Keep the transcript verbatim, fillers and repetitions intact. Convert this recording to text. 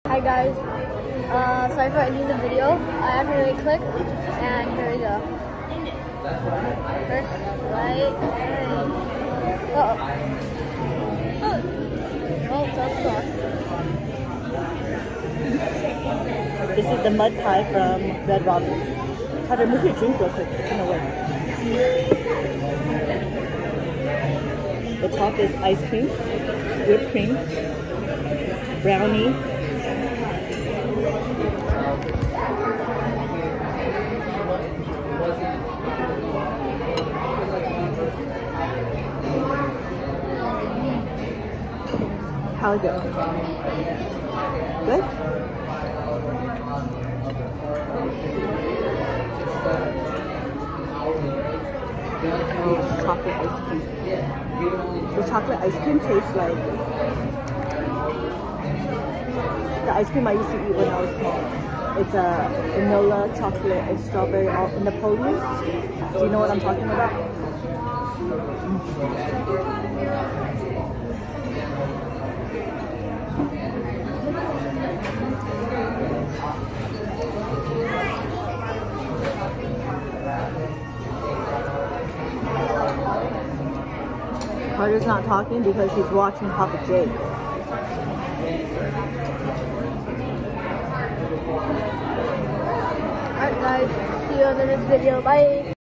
Hi guys, uh, sorry for ending the video. I accidentally clicked, and here we go. First, right, and, uh oh. Oh, it's all sauce. This is the mud pie from Red Robin's. Carter, move your drink real quick. It's in the way. The top is ice cream, whipped cream, brownie, how is it? Good? It's chocolate ice cream. The chocolate ice cream tastes like the ice cream I used to eat when I was small. It's a vanilla, chocolate, and strawberry all Napoleon. Do you know what I'm talking about? Carter's not talking because he's watching Papa Jake. Alright guys, see you on the next video. Bye!